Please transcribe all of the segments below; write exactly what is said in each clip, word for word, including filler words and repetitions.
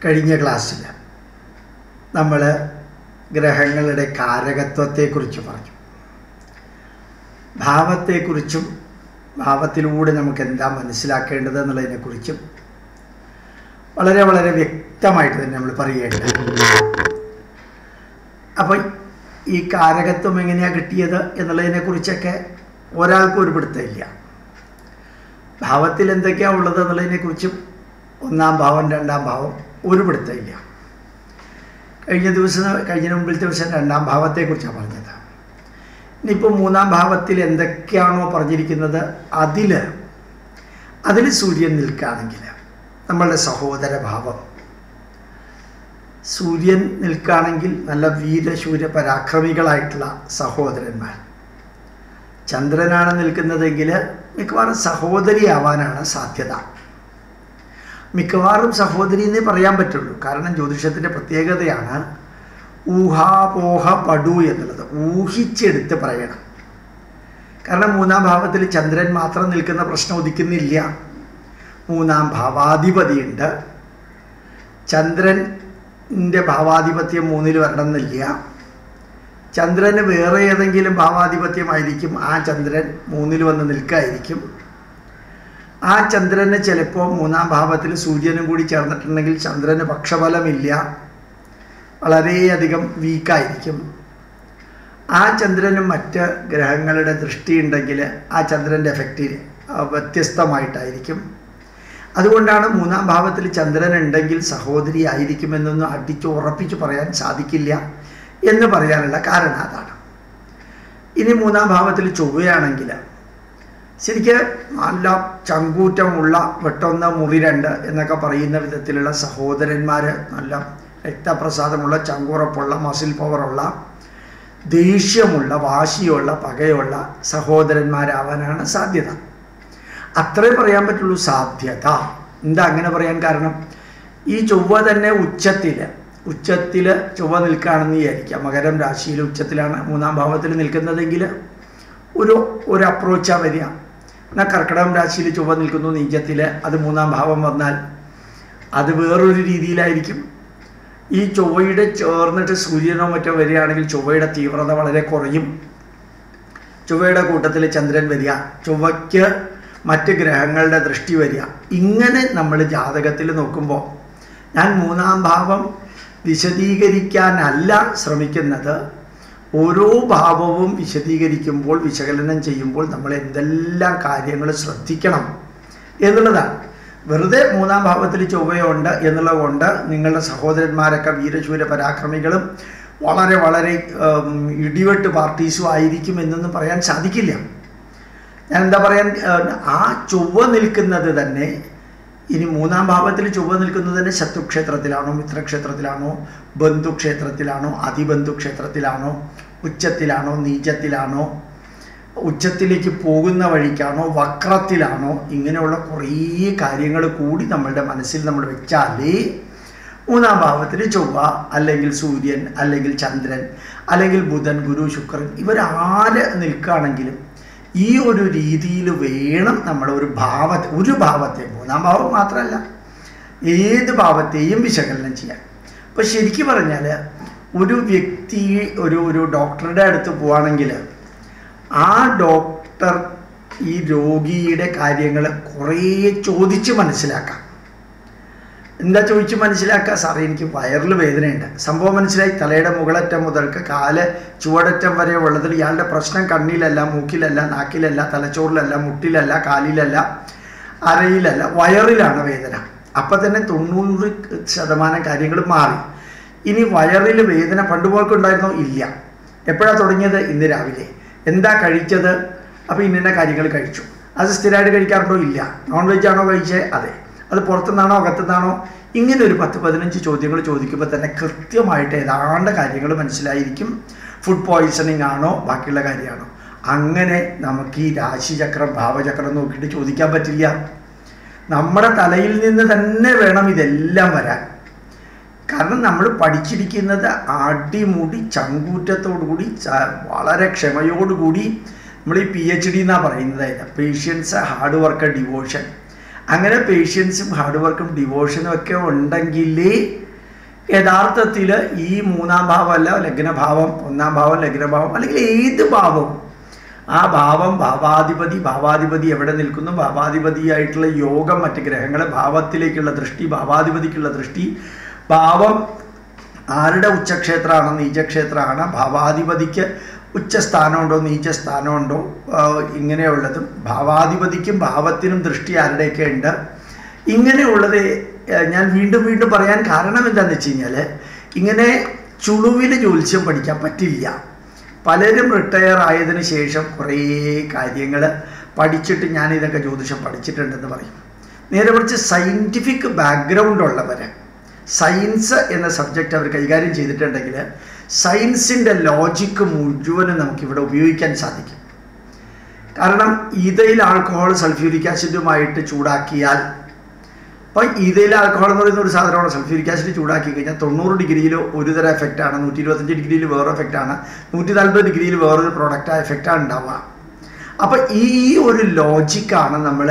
കഴിഞ്ഞ ക്ലാസ്സിൽ നമ്മൾ ഗ്രഹങ്ങളുടെ കാരകത്വത്തെക്കുറിച്ച് പറഞ്ഞു. ഭാവത്തെക്കുറിച്ചും ഭാവത്തിലൂടെ നമുക്ക് എന്താ മനസ്സിലാക്കേണ്ടത് എന്നുള്ളതിനെക്കുറിച്ചും വളരെ വളരെ വ്യക്തമായിട്ട് തന്നെ നമ്മൾ പറയേണ്ടത്. അപ്പോൾ ഈ കാരകത്വം എങ്ങനെയാണ് കിട്ടിയത് എന്നുള്ളതിനെക്കുറിച്ചൊക്കെ ഒരാൾക്കും ഒരു പിടുത്തമില്ല. ഭാവത്തിൽ എന്തൊക്കെയാണ് ഉള്ളത് എന്നുള്ളതിനെക്കുറിച്ചും ഒന്നാം ഭാവം രണ്ടാം ഭാവം ഒരു പിടുത്തമില്ല. കഴിഞ്ഞ ദിവസം കഴിഞ്ഞ മുമ്പിലത്തെ ദിവസം രണ്ടാം ഭാവത്തെക്കുറിച്ചാണ് പറഞ്ഞത്. ഇനിയിപ്പോൾ മൂന്നാം ഭാവത്തിൽ എന്തൊക്കെയാണോ പറഞ്ഞിരിക്കുന്നത് അതിൽ അതിൽ സൂര്യൻ നിൽക്കുകയാണെങ്കിൽ നമ്മളുടെ സഹോദര ഭാവം, സൂര്യൻ നിൽക്കുകയാണെങ്കിൽ നല്ല വീരശൂര പരാക്രമികളായിട്ടുള്ള സഹോദരന്മാർ. ചന്ദ്രനാണ് നിൽക്കുന്നതെങ്കിൽ മിക്കവാറും സഹോദരിയാവാനാണ് സാധ്യത. മിക്കവാറും സഹോദരി എന്നേ പറയാൻ പറ്റുള്ളൂ. കാരണം ജ്യോതിഷത്തിൻ്റെ പ്രത്യേകതയാണ് ഊഹാപോഹ പടു എന്നുള്ളത്. ഊഹിച്ചെടുത്ത് പറയണം. കാരണം മൂന്നാം ഭാവത്തിൽ ചന്ദ്രൻ മാത്രം നിൽക്കുന്ന പ്രശ്നം ഉദിക്കുന്നില്ല. മൂന്നാം ഭാവാധിപതിയുണ്ട്. ചന്ദ്രൻ്റെ ഭാവാധിപത്യം മൂന്നിൽ വരണമെന്നില്ല. ചന്ദ്രന് വേറെ ഏതെങ്കിലും ഭാവാധിപത്യമായിരിക്കും. ആ ചന്ദ്രൻ മൂന്നിൽ വന്ന് നിൽക്കായിരിക്കും. ആ ചന്ദ്രന് ചിലപ്പോൾ മൂന്നാം ഭാവത്തിൽ സൂര്യനും കൂടി ചേർന്നിട്ടുണ്ടെങ്കിൽ ചന്ദ്രന് പക്ഷഫലമില്ല, വളരെയധികം വീക്കായിരിക്കും. ആ ചന്ദ്രനും മറ്റ് ഗ്രഹങ്ങളുടെ ദൃഷ്ടിയുണ്ടെങ്കിൽ ആ ചന്ദ്രൻ്റെ എഫക്റ്റ് വ്യത്യസ്തമായിട്ടായിരിക്കും. അതുകൊണ്ടാണ് മൂന്നാം ഭാവത്തിൽ ചന്ദ്രൻ ഉണ്ടെങ്കിൽ സഹോദരി ആയിരിക്കുമെന്നൊന്നും അടിച്ച് ഉറപ്പിച്ച് പറയാൻ സാധിക്കില്ല എന്ന് പറയാനുള്ള കാരണം അതാണ്. ഇനി മൂന്നാം ഭാവത്തിൽ ചൊവ്വയാണെങ്കിൽ ശരിക്ക് നല്ല ചങ്കൂറ്റമുള്ള വെട്ടൊന്ന് മുറി രണ്ട് എന്നൊക്കെ പറയുന്ന വിധത്തിലുള്ള സഹോദരന്മാർ, നല്ല രക്തപ്രസാദമുള്ള ചങ്കുറപ്പുള്ള മസിൽ പവറുള്ള ദേഷ്യമുള്ള വാശിയുള്ള പകയുള്ള സഹോദരന്മാരാവാനാണ് സാധ്യത. അത്രേ പറയാൻ പറ്റുള്ളൂ സാധ്യത. എന്താ അങ്ങനെ പറയാൻ കാരണം? ഈ ചൊവ്വ തന്നെ ഉച്ചത്തിൽ ഉച്ചത്തിൽ ചൊവ്വ നിൽക്കുകയാണെന്ന് വിചാരിക്കാം. മകരം രാശിയിൽ ഉച്ചത്തിലാണ് മൂന്നാം ഭാവത്തിൽ നിൽക്കുന്നതെങ്കിൽ ഒരു ഒരു അപ്രോച്ചാണ് വരിക. എന്നാൽ കർക്കിടകം രാശിയിൽ ചൊവ്വ നിൽക്കുന്നു നീചത്തിൽ, അത് മൂന്നാം ഭാവം വന്നാൽ അത് വേറൊരു രീതിയിലായിരിക്കും. ഈ ചൊവ്വയുടെ ചേർന്നിട്ട് സൂര്യനോ മറ്റോ വരികയാണെങ്കിൽ ചൊവ്വയുടെ തീവ്രത വളരെ കുറയും. ചൊവ്വയുടെ കൂട്ടത്തിൽ ചന്ദ്രൻ വരിക, ചൊവ്വയ്ക്ക് മറ്റ് ഗ്രഹങ്ങളുടെ ദൃഷ്ടി വരിക. ഇങ്ങനെ നമ്മൾ ജാതകത്തിൽ നോക്കുമ്പോൾ ഞാൻ മൂന്നാം ഭാവം വിശദീകരിക്കാനല്ല ശ്രമിക്കുന്നത്. ഓരോ ഭാവവും വിശദീകരിക്കുമ്പോൾ വിശകലനം ചെയ്യുമ്പോൾ നമ്മൾ എന്തെല്ലാം കാര്യങ്ങൾ ശ്രദ്ധിക്കണം എന്നുള്ളതാണ്. വെറുതെ മൂന്നാം ഭാവത്തിൽ ചൊവ്വയുണ്ട് എന്നുള്ളത് കൊണ്ട് നിങ്ങളുടെ സഹോദരന്മാരൊക്കെ വീരശൂര പരാക്രമികളും വളരെ വളരെ ഇടിവെട്ട് പാർട്ടീസും ആയിരിക്കും എന്നൊന്നും പറയാൻ സാധിക്കില്ല. ഞാൻ എന്താ പറയാൻ, ആ ചൊവ്വ നിൽക്കുന്നത് തന്നെ ഇനി മൂന്നാം ഭാവത്തിൽ ചൊവ്വ നിൽക്കുന്നത് തന്നെ ശത്രുക്ഷേത്രത്തിലാണോ മിത്രക്ഷേത്രത്തിലാണോ ബന്ധുക്ഷേത്രത്തിലാണോ അതിബന്ധുക്ഷേത്രത്തിലാണോ ഉച്ചത്തിലാണോ നീചത്തിലാണോ ഉച്ചത്തിലേക്ക് പോകുന്ന വഴിക്കാണോ വക്രത്തിലാണോ, ഇങ്ങനെയുള്ള കുറേ കാര്യങ്ങൾ കൂടി നമ്മളുടെ മനസ്സിൽ നമ്മൾ വെച്ചാലേ മൂന്നാം ഭാവത്തിൽ ചൊവ്വ അല്ലെങ്കിൽ സൂര്യൻ അല്ലെങ്കിൽ ചന്ദ്രൻ അല്ലെങ്കിൽ ബുധൻ ഗുരു ശുക്രൻ ഇവരാര് നിൽക്കുകയാണെങ്കിലും ഈ ഒരു രീതിയിൽ വേണം നമ്മൾ ഒരു ഭാവത്തെ ഒരു ഭാവത്തെ മൂന്നാം ഭാവം മാത്രമല്ല ഏത് ഭാവത്തെയും വിശകലനം ചെയ്യാൻ. അപ്പോൾ ശരിക്കും പറഞ്ഞാൽ ഒരു വ്യക്തി ഒരു ഒരു ഡോക്ടറുടെ അടുത്ത് പോവുകയാണെങ്കിൽ ആ ഡോക്ടർ ഈ രോഗിയുടെ കാര്യങ്ങൾ കുറേ ചോദിച്ച് മനസ്സിലാക്കാം. എന്താ ചോദിച്ച് മനസ്സിലാക്കുക? സാറേ എനിക്ക് വയറിൽ വേദനയുണ്ട്. സംഭവം മനസ്സിലായി. തലയുടെ മുകളറ്റം മുതൽക്ക് കാല് ചുവടറ്റം വരെ ഉള്ളതിൽ ഇയാളുടെ പ്രശ്നം കണ്ണിലല്ല, മൂക്കിലല്ല, നാക്കിലല്ല, തലച്ചോറിലല്ല, മുട്ടിലല്ല, കാലിലല്ല, അരയിലല്ല, വയറിലാണ് വേദന. അപ്പം തന്നെ തൊണ്ണൂറ് ശതമാനം കാര്യങ്ങൾ മാറി. ഇനി വയറിൽ വേദന പണ്ടുപോക്കുണ്ടായിരുന്നോ? ഇല്ല. എപ്പോഴാണ് തുടങ്ങിയത്? ഇന്ന് രാവിലെ. എന്താ കഴിച്ചത്? അപ്പോൾ ഇന്ന കാര്യങ്ങൾ കഴിച്ചു. അത് സ്ഥിരമായിട്ട് കഴിക്കാറുണ്ടോ? ഇല്ല. നോൺ വെജ് ആണോ കഴിച്ചത്? അതെ. അത് പുറത്തുനിന്നാണോ അകത്തുനിന്നാണോ? ഇങ്ങനെ ഒരു പത്ത് പതിനഞ്ച് ചോദ്യങ്ങൾ ചോദിക്കുമ്പോൾ തന്നെ കൃത്യമായിട്ട് ഏതാണ്ട് കാര്യങ്ങൾ മനസ്സിലായിരിക്കും. ഫുഡ് പോയിസണിങ് ആണോ ബാക്കിയുള്ള കാര്യമാണോ? അങ്ങനെ നമുക്ക് ഈ രാശിചക്രം ഭാവചക്രം നോക്കിയിട്ട് ചോദിക്കാൻ പറ്റില്ല. നമ്മുടെ തലയിൽ നിന്ന് തന്നെ വേണം ഇതെല്ലാം വരാൻ. കാരണം നമ്മൾ പഠിച്ചിരിക്കുന്നത് അടിമുടി ചങ്കൂറ്റത്തോടു കൂടി വളരെ ക്ഷമയോടുകൂടി നമ്മൾ ഈ പി എച്ച് ഡി എന്നാണ് പറയുന്നത്. അതിന് പേഷ്യൻസ് ഹാർഡ് വർക്ക് ഡിവോഷൻ. അങ്ങനെ പേഷ്യൻസും ഹാർഡ് വർക്കും ഡിവോഷനും ഒക്കെ ഉണ്ടെങ്കിൽ യഥാർത്ഥത്തിൽ ഈ മൂന്നാം ഭാവമല്ല ലഗ്നഭാവം, ഒന്നാം ഭാവം ലഗ്നഭാവം, അല്ലെങ്കിൽ ഏത് ഭാവവും ആ ഭാവം ഭാവാധിപതി ഭാവാധിപതി എവിടെ നിൽക്കുന്നു, ഭാവാധിപതിയായിട്ടുള്ള യോഗം, മറ്റ് ഗ്രഹങ്ങളെ ഭാവത്തിലേക്കുള്ള ദൃഷ്ടി, ഭാവാധിപതിക്കുള്ള ദൃഷ്ടി, ഭാവം ആരുടെ ഉച്ചക്ഷേത്രമാണ്, നീചക്ഷേത്രമാണ്, ഭാവാധിപതിക്ക് ഉച്ചസ്ഥാനമുണ്ടോ നീചസ്ഥാനമുണ്ടോ, ഇങ്ങനെയുള്ളതും ഭാവാധിപതിക്കും ഭാവത്തിനും ദൃഷ്ടി ആരുടെയൊക്കെ ഉണ്ട്. ഇങ്ങനെയുള്ളത് ഞാൻ വീണ്ടും വീണ്ടും പറയാൻ കാരണം എന്താണെന്ന് വെച്ച് കഴിഞ്ഞാൽ ഇങ്ങനെ ചുളുവിൽ ജ്യോത്സ്യം പഠിക്കാൻ പറ്റില്ല. പലരും റിട്ടയർ ആയതിനു ശേഷം കുറേ കാര്യങ്ങൾ പഠിച്ചിട്ട് ഞാനിതൊക്കെ ജ്യോതിഷം പഠിച്ചിട്ടുണ്ടെന്ന് പറയും. നേരെ മറിച്ച് സയൻറ്റിഫിക് ബാക്ക്ഗ്രൗണ്ട് ഉള്ളവർ, സയൻസ് എന്ന സബ്ജക്റ്റ് അവർ കൈകാര്യം ചെയ്തിട്ടുണ്ടെങ്കിൽ സയൻസിൻ്റെ ലോജിക്ക് മുഴുവനും നമുക്കിവിടെ ഉപയോഗിക്കാൻ സാധിക്കും. കാരണം ഈതയിൽ ആൽക്കഹോൾ സൾഫ്യൂരിക് ആസിഡുമായിട്ട് ചൂടാക്കിയാൽ, അപ്പോൾ ഈതയിൽ ആൽക്കഹോൾ എന്ന് പറയുന്ന ഒരു സാധനമാണ്. സൾഫ്യൂരിക് ആസിഡ് ചൂടാക്കി കഴിഞ്ഞാൽ തൊണ്ണൂറ് ഡിഗ്രിയിൽ ഒരു തരം എഫക്റ്റാണ്, നൂറ്റി ഇരുപത്തഞ്ച് ഡിഗ്രിയിൽ വേറെ എഫക്റ്റാണ്, നൂറ്റി നാൽപ്പത് ഡിഗ്രിയിൽ വേറൊരു പ്രോഡക്റ്റ് എഫക്റ്റാണ് ഉണ്ടാവുക. അപ്പോൾ ഈ ഒരു ലോജിക്കാണ് നമ്മൾ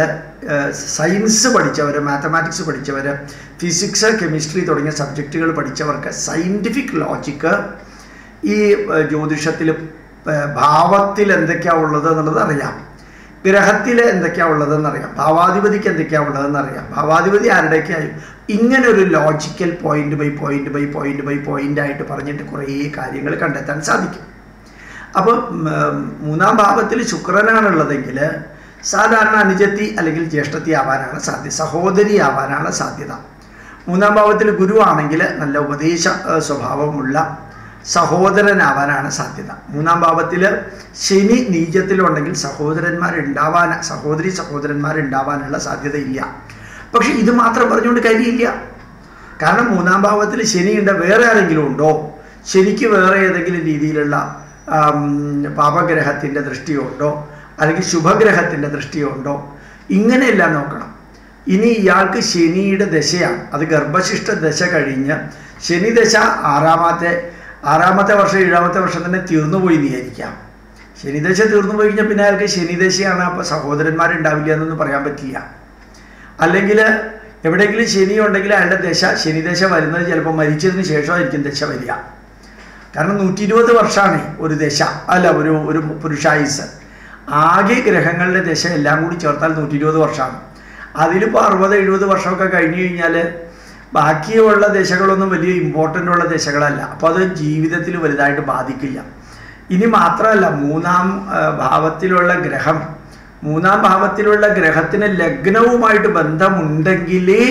സയൻസ് പഠിച്ചവർ, മാത്തമാറ്റിക്സ് പഠിച്ചവർ, ഫിസിക്സ് കെമിസ്ട്രി തുടങ്ങിയ സബ്ജക്റ്റുകൾ പഠിച്ചവർക്ക് സയൻറ്റിഫിക് ലോജിക്ക് ഈ ജ്യോതിഷത്തിൽ ഭാവത്തിൽ എന്തൊക്കെയാണ് ഉള്ളത് എന്നുള്ളത് അറിയാം, ഗ്രഹത്തിൽ എന്തൊക്കെയാണ് ഉള്ളതെന്നറിയാം, ഭാവാധിപതിക്ക് എന്തൊക്കെയാണ് ഉള്ളതെന്നറിയാം, ഭാവാധിപതി ആരുടെയൊക്കെയായി, ഇങ്ങനെ ഒരു logical point by point by point by point ആയിട്ട് പറഞ്ഞിട്ട് കുറേ കാര്യങ്ങൾ കണ്ടെത്താൻ സാധിക്കും. അപ്പോൾ മൂന്നാം ഭാവത്തിൽ ശുക്രനാണുള്ളതെങ്കിൽ സാധാരണ അനുജത്തി അല്ലെങ്കിൽ ജ്യേഷ്ഠത്തി ആവാനാണ് സാധ്യത, സഹോദരി ആവാനാണ് സാധ്യത. മൂന്നാം ഭാവത്തിൽ ഗുരു ആണെങ്കിൽ നല്ല ഉപദേശ സ്വഭാവമുള്ള സഹോദരനാവാനാണ് സാധ്യത. മൂന്നാം ഭാവത്തിൽ ശനി നീചത്തിലുണ്ടെങ്കിൽ സഹോദരന്മാരുണ്ടാവാൻ സഹോദരി സഹോദരന്മാരുണ്ടാവാനുള്ള സാധ്യതയില്ല. പക്ഷെ ഇത് മാത്രം പറഞ്ഞുകൊണ്ട് കാര്യമില്ല. കാരണം മൂന്നാം ഭാവത്തിൽ ശനിയുണ്ട്, വേറെ ആരെങ്കിലും ഉണ്ടോ, ശനിക്ക് വേറെ ഏതെങ്കിലും രീതിയിലുള്ള പാപഗ്രഹത്തിൻ്റെ ദൃഷ്ടിയുണ്ടോ അല്ലെങ്കിൽ ശുഭഗ്രഹത്തിൻ്റെ ദൃഷ്ടിയുണ്ടോ, ഇങ്ങനെയെല്ലാം നോക്കണം. ഇനി ഇയാൾക്ക് ശനിയുടെ ദശയാണ്, അത് ഗർഭശിഷ്ട ദശ കഴിഞ്ഞ് ശനി ദശ ആറാമത്തെ ആറാമത്തെ വർഷം ഏഴാമത്തെ വർഷം തന്നെ തീർന്നുപോയി വിചാരിക്കാം. ശനിദശ തീർന്നു പോയി കഴിഞ്ഞാൽ പിന്നെ അയാൾക്ക് ശനിദശയാണ്, അപ്പോൾ സഹോദരന്മാരുണ്ടാവില്ല എന്നൊന്നും പറയാൻ പറ്റില്ല. അല്ലെങ്കിൽ എവിടെയെങ്കിലും ശനി ഉണ്ടെങ്കിൽ അയാളുടെ ദശ ശനിദശ വരുന്നത് ചിലപ്പോൾ മരിച്ചതിന് ശേഷമായിരിക്കും ദശ വരിക. കാരണം നൂറ്റി ഇരുപത് വർഷമാണ് ഒരു ദശ, അല്ല ഒരു ഒരു പുരുഷായുസ്. ആകെ ഗ്രഹങ്ങളുടെ ദശ എല്ലാം കൂടി ചേർത്താൽ നൂറ്റി ഇരുപത് വർഷമാണ്. അതിലിപ്പോൾ അറുപത് എഴുപത് വർഷമൊക്കെ കഴിഞ്ഞു കഴിഞ്ഞാൽ ബാക്കിയുള്ള ദശകളൊന്നും വലിയ ഇമ്പോർട്ടൻ്റ് ഉള്ള ദശകളല്ല, അപ്പോൾ അത് ജീവിതത്തിൽ വലുതായിട്ട് ബാധിക്കില്ല. ഇനി മാത്രമല്ല, മൂന്നാം ഭാവത്തിലുള്ള ഗ്രഹം മൂന്നാം ഭാവത്തിലുള്ള ഗ്രഹത്തിന് ലഗ്നവുമായിട്ട് ബന്ധമുണ്ടെങ്കിലേ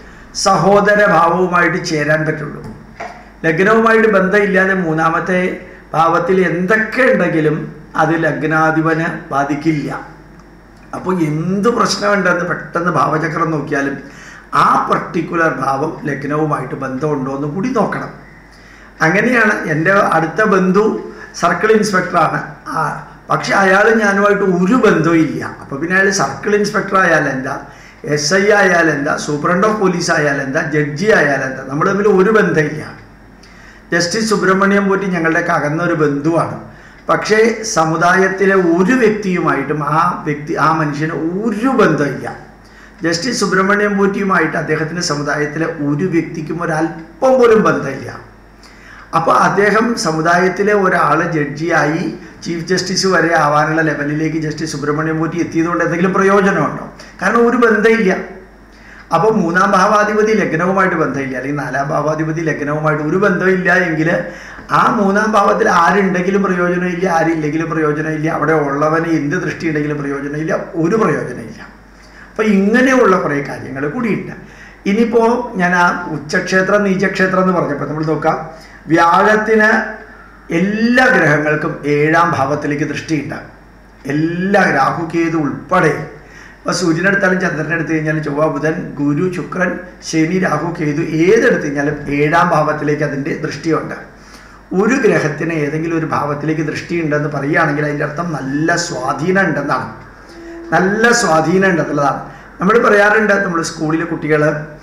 സഹോദര ഭാവവുമായിട്ട് ചേരാൻ പറ്റുള്ളൂ. ലഗ്നവുമായിട്ട് ബന്ധമില്ലാതെ മൂന്നാമത്തെ ഭാവത്തിൽ എന്തൊക്കെ ഉണ്ടെങ്കിലും അത് ലഗ്നാധിപന് ബാധിക്കില്ല. അപ്പോൾ എന്ത് പ്രശ്നമുണ്ടെന്ന് പെട്ടെന്ന് ഭാവചക്രം നോക്കിയാലും ആ പർട്ടിക്കുലർ ഭാവം ലഗ്നവുമായിട്ട് ബന്ധമുണ്ടോ എന്ന് കൂടി നോക്കണം. അങ്ങനെയാണ്. എൻ്റെ അടുത്ത ബന്ധു സർക്കിൾ ഇൻസ്പെക്ടറാണ്, പക്ഷെ അയാൾ ഞാനുമായിട്ട് ഒരു ബന്ധവും ഇല്ല. അപ്പോൾ പിന്നെ അയാൾ സർക്കിൾ ഇൻസ്പെക്ടർ ആയാലെന്താ, എസ് ഐ ആയാലെന്താ, സൂപ്രണ്ട് ഓഫ് പോലീസ് ആയാലെന്താ, ജഡ്ജി ആയാലെന്താ, നമ്മൾ തമ്മിൽ ഒരു ബന്ധമില്ല. ജസ്റ്റിസ് സുബ്രഹ്മണ്യം പോറ്റി ഞങ്ങളുടെ അകന്നൊരു ബന്ധുവാണ്. പക്ഷേ സമുദായത്തിലെ ഒരു വ്യക്തിയുമായിട്ടും ആ വ്യക്തി ആ മനുഷ്യന് ഒരു ബന്ധമില്ല. ജസ്റ്റിസ് സുബ്രഹ്മണ്യം പോറ്റിയുമായിട്ട് അദ്ദേഹത്തിൻ്റെ സമുദായത്തിലെ ഒരു വ്യക്തിക്കും ഒരല്പം പോലും ബന്ധമില്ല. അപ്പോൾ അദ്ദേഹം സമുദായത്തിലെ ഒരാൾ ജഡ്ജിയായി ചീഫ് ജസ്റ്റിസ് വരെ ആവാനുള്ള ലെവലിലേക്ക് ജസ്റ്റിസ് സുബ്രഹ്മണ്യം പോറ്റി എത്തിയതുകൊണ്ട് എന്തെങ്കിലും പ്രയോജനമുണ്ടോ? കാരണം ഒരു ബന്ധമില്ല. അപ്പോൾ മൂന്നാം ഭാവാധിപതി ലഗ്നവുമായിട്ട് ബന്ധമില്ല, അല്ലെങ്കിൽ നാലാം ഭാവാധിപതി ലഗ്നവുമായിട്ട് ഒരു ബന്ധമില്ല എങ്കിൽ ആ മൂന്നാം ഭാവത്തിൽ ആരുണ്ടെങ്കിലും പ്രയോജനമില്ല, ആരില്ലെങ്കിലും പ്രയോജനമില്ല, അവിടെ ഉള്ളവന് എന്ത് ദൃഷ്ടി ഉണ്ടെങ്കിലും പ്രയോജനമില്ല, ഒരു പ്രയോജനമില്ല. അപ്പോൾ ഇങ്ങനെയുള്ള കുറേ കാര്യങ്ങൾ കൂടിയുണ്ട്. ഇനിയിപ്പോൾ ഞാൻ ആ ഉച്ചക്ഷേത്രം നീചക്ഷേത്രം എന്ന് പറഞ്ഞപ്പോൾ നമ്മൾ നോക്കാം, വ്യാഴത്തിന് എല്ലാ ഗ്രഹങ്ങൾക്കും ഏഴാം ഭാവത്തിലേക്ക് ദൃഷ്ടിയുണ്ട്. എല്ലാ രാഹുകേതു ഉൾപ്പെടെ. അപ്പോൾ സൂര്യനെടുത്താലും ചന്ദ്രനെടുത്ത് കഴിഞ്ഞാലും ചൊവ്വ ബുധൻ ഗുരു ശുക്രൻ ശനി രാഹു കേതു ഏതെടുത്ത് കഴിഞ്ഞാലും ഏഴാം ഭാവത്തിലേക്ക് അതിൻ്റെ ദൃഷ്ടിയുണ്ട്. ഒരു ഗ്രഹത്തിന് ഏതെങ്കിലും ഒരു ഭാവത്തിലേക്ക് ദൃഷ്ടിയുണ്ടെന്ന് പറയുകയാണെങ്കിൽ അതിൻ്റെ അർത്ഥം നല്ല സ്വാധീനം ഉണ്ടെന്നാണ്. നല്ല സ്വാധീനം ഉണ്ടെന്നുള്ളതാണ്. നമ്മൾ പറയാറുണ്ട്, നമ്മൾ സ്കൂളിലെ കുട്ടികൾ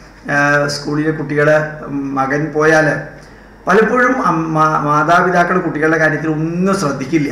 സ്കൂളിലെ കുട്ടികൾ മകൻ പോയാൽ പലപ്പോഴും മാതാപിതാക്കൾ കുട്ടികളുടെ കാര്യത്തിൽ ഒന്നും ശ്രദ്ധിക്കില്ല.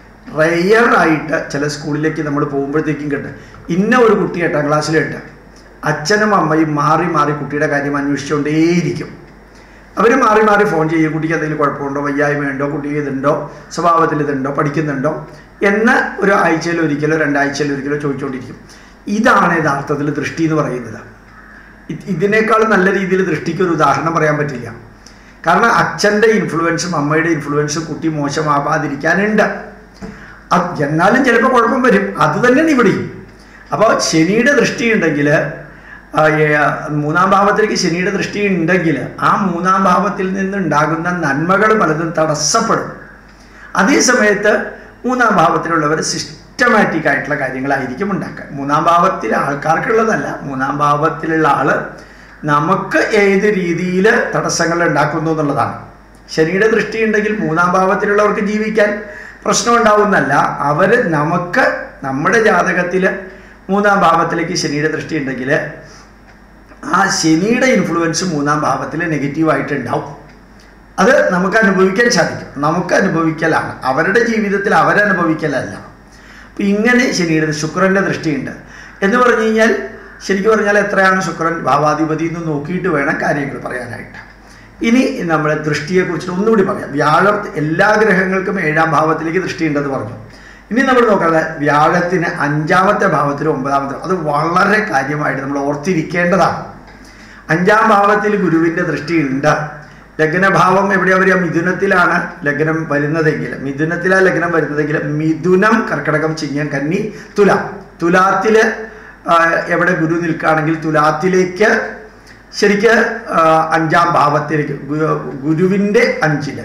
റെയറായിട്ട് ചില സ്കൂളിലേക്ക് നമ്മൾ പോകുമ്പോഴത്തേക്കും കേട്ട് ഇന്ന ഒരു കുട്ടി എട്ടാം ക്ലാസ്സിലുണ്ട്, അച്ഛനും അമ്മയും മാറി മാറി കുട്ടിയുടെ കാര്യം അന്വേഷിച്ചുകൊണ്ടേയിരിക്കും. അവർ മാറി മാറി ഫോൺ ചെയ്യും, കുട്ടിക്ക് എന്തെങ്കിലും കുഴപ്പമുണ്ടോ, വയ്യായ്മയുണ്ടോ, കുട്ടിക്ക് ഇതുണ്ടോ, സ്വഭാവത്തിൽ ഇതുണ്ടോ, പഠിക്കുന്നുണ്ടോ എന്ന് ഒരു ആഴ്ചയിൽ ഒരിക്കലോ രണ്ടാഴ്ചയിൽ ഒരിക്കലോ ചോദിച്ചുകൊണ്ടിരിക്കും. ഇതാണ് യഥാർത്ഥത്തിൽ ദൃഷ്ടി എന്ന് പറയുന്നത്. ഇതിനേക്കാൾ നല്ല രീതിയിൽ ദൃഷ്ടിക്ക് ഒരു ഉദാഹരണം പറയാൻ പറ്റില്ല. കാരണം അച്ഛൻ്റെ ഇൻഫ്ലുവൻസും അമ്മയുടെ ഇൻഫ്ലുവൻസും കുട്ടി മോശമാവാതിരിക്കാനുണ്ട്. എന്നാലും ചിലപ്പോൾ കുഴപ്പം വരും. അത് തന്നെയാണ് ഇവിടെയും. അപ്പോൾ ശനിയുടെ ദൃഷ്ടി ഉണ്ടെങ്കിൽ, മൂന്നാം ഭാവത്തിലേക്ക് ശനിയുടെ ദൃഷ്ടി ഉണ്ടെങ്കിൽ ആ മൂന്നാം ഭാവത്തിൽ നിന്നുണ്ടാകുന്ന നന്മകൾ പലതും തടസ്സപ്പെടും. അതേ സമയത്ത് മൂന്നാം ഭാവത്തിലുള്ളവർ സിസ്റ്റമാറ്റിക് ആയിട്ടുള്ള കാര്യങ്ങളായിരിക്കും ഉണ്ടാക്കുക. മൂന്നാം ഭാവത്തിൽ ആൾക്കാർക്കുള്ളതല്ല, മൂന്നാം ഭാവത്തിലുള്ള ആള് നമുക്ക് ഏത് രീതിയിൽ തടസ്സങ്ങൾ ഉണ്ടാക്കുന്നു എന്നുള്ളതാണ്. ശനിയുടെ ദൃഷ്ടി ഉണ്ടെങ്കിൽ മൂന്നാം ഭാവത്തിലുള്ളവർക്ക് ജീവിക്കാൻ പ്രശ്നം ഉണ്ടാവുന്നല്ല, അവർ നമുക്ക് നമ്മുടെ ജാതകത്തിൽ മൂന്നാം ഭാവത്തിലേക്ക് ശനിയുടെ ദൃഷ്ടി ഉണ്ടെങ്കിൽ ആ ശനിയുടെ ഇൻഫ്ലുവൻസ് മൂന്നാം ഭാവത്തിൽ നെഗറ്റീവായിട്ട് ഉണ്ടാവും. അത് നമുക്ക് അനുഭവിക്കാൻ സാധിക്കും. നമുക്ക് അനുഭവിക്കലാണ്, അവരുടെ ജീവിതത്തിൽ അവരനുഭവിക്കലല്ല. അപ്പം ഇങ്ങനെ ശനിയുടെ ശുക്രൻ്റെ ദൃഷ്ടിയുണ്ട് എന്ന് പറഞ്ഞു കഴിഞ്ഞാൽ, ശരിക്കും പറഞ്ഞാൽ എത്രയാണ് ശുക്രൻ ഭാവാധിപതി എന്ന് നോക്കിയിട്ട് വേണം കാര്യങ്ങൾ പറയാനായിട്ട്. ഇനി നമ്മൾ ദൃഷ്ടിയെക്കുറിച്ചിട്ട് ഒന്നുകൂടി പറയാം. വ്യാഴം എല്ലാ ഗ്രഹങ്ങൾക്കും ഏഴാം ഭാവത്തിലേക്ക് ദൃഷ്ടിയുണ്ടെന്ന് പറഞ്ഞു. ഇനി നമ്മൾ നോക്കാതെ വ്യാഴത്തിന് അഞ്ചാമത്തെ ഭാവത്തിലും ഒമ്പതാമത്തെ, അത് വളരെ കാര്യമായിട്ട് നമ്മൾ ഓർത്തിരിക്കേണ്ടതാണ്. അഞ്ചാം ഭാവത്തിൽ ഗുരുവിൻ്റെ ദൃഷ്ടിയുണ്ട്. ലഗ്നഭാവം എവിടെയാ വരിക? മിഥുനത്തിലാണ് ലഗ്നം വരുന്നതെങ്കിൽ, മിഥുനത്തിലാണ് ലഗ്നം വരുന്നതെങ്കിൽ മിഥുനം, കർക്കിടകം, ചിങ്ങം, കന്നി, തുല. തുലാത്തിൽ എവിടെ ഗുരു നിൽക്കുകയാണെങ്കിൽ തുലാത്തിലേക്ക് ശരിക്ക് അഞ്ചാം ഭാവത്തിലേക്ക് ഗുരുവിൻ്റെ അഞ്ചില്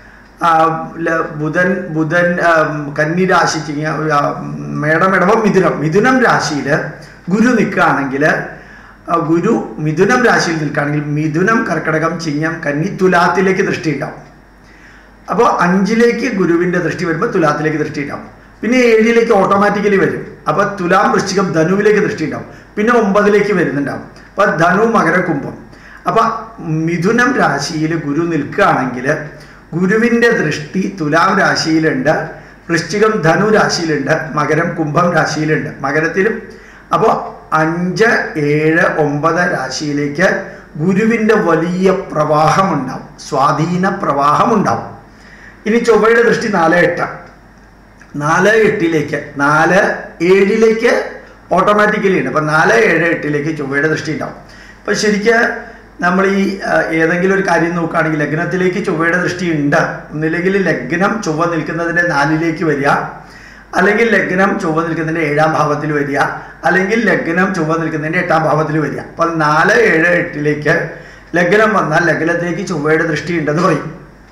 ബുധൻ ബുധൻ കന്നി രാശി, ചിങ്ങ, മേടം, ഇടവം, മിഥുനം, മിഥുനം രാശിയിൽ ഗുരു നിൽക്കുകയാണെങ്കിൽ, ഗുരു മിഥുനം രാശിയിൽ നിൽക്കുകയാണെങ്കിൽ മിഥുനം, കർക്കിടകം, ചിങ്ങം, കന്നി, തുലാത്തിലേക്ക് ദൃഷ്ടി ഉണ്ടാവും. അപ്പോൾ അഞ്ചിലേക്ക് ഗുരുവിൻ്റെ ദൃഷ്ടി വരുമ്പോൾ തുലാത്തിലേക്ക് ദൃഷ്ടി ഉണ്ടാവും. പിന്നെ ഏഴിലേക്ക് ഓട്ടോമാറ്റിക്കലി വരും. അപ്പോൾ തുലാം, വൃശ്ചികം, ധനുവിലേക്ക് ദൃഷ്ടി ഉണ്ടാവും. പിന്നെ ഒമ്പതിലേക്ക് വരുന്നുണ്ടാവും. അപ്പോൾ ധനു, മകര, കുംഭം. അപ്പോൾ മിഥുനം രാശിയിൽ ഗുരു നിൽക്കുകയാണെങ്കിൽ ഗുരുവിൻ്റെ ദൃഷ്ടി തുലാം രാശിയിലുണ്ട്, വൃശ്ചികം, ധനു രാശിയിലുണ്ട്, മകരം, കുംഭം രാശിയിലുണ്ട്, മകരത്തിലും. അപ്പോൾ അഞ്ച്, ഏഴ്, ഒമ്പത് രാശിയിലേക്ക് ഗുരുവിൻ്റെ വലിയ പ്രവാഹമുണ്ടാവും, സ്വാധീന പ്രവാഹമുണ്ടാവും. ഇനി ചൊവ്വയുടെ ദൃഷ്ടി നാല് എട്ട് നാല് എട്ടിലേക്ക് നാല് ഏഴിലേക്ക് ഓട്ടോമാറ്റിക്കലി ഉണ്ട്. അപ്പം നാല് ഏഴ് എട്ടിലേക്ക് ചൊവ്വയുടെ ദൃഷ്ടി ഉണ്ടാവും. അപ്പം ശരിക്കും നമ്മൾ ഈ ഏതെങ്കിലും ഒരു കാര്യം നോക്കുകയാണെങ്കിൽ ലഗ്നത്തിലേക്ക് ചൊവ്വയുടെ ദൃഷ്ടി ഉണ്ട്. ഒന്നില്ലെങ്കിൽ ലഗ്നം ചൊവ്വ നിൽക്കുന്നതിൻ്റെ നാലിലേക്ക് വരിക, അല്ലെങ്കിൽ ലഗ്നം ചൊവ്വ നിൽക്കുന്നതിൻ്റെ ഏഴാം ഭാവത്തിൽ വരിക, അല്ലെങ്കിൽ ലഗ്നം ചൊവ്വ നിൽക്കുന്നതിൻ്റെ എട്ടാം ഭാവത്തിൽ വരിക. അപ്പം നാല് ഏഴ് എട്ടിലേക്ക് ലഗ്നം വന്നാൽ ലഗ്നത്തിലേക്ക് ചൊവ്വയുടെ ദൃഷ്ടി ഉണ്ടെന്ന് പറയും.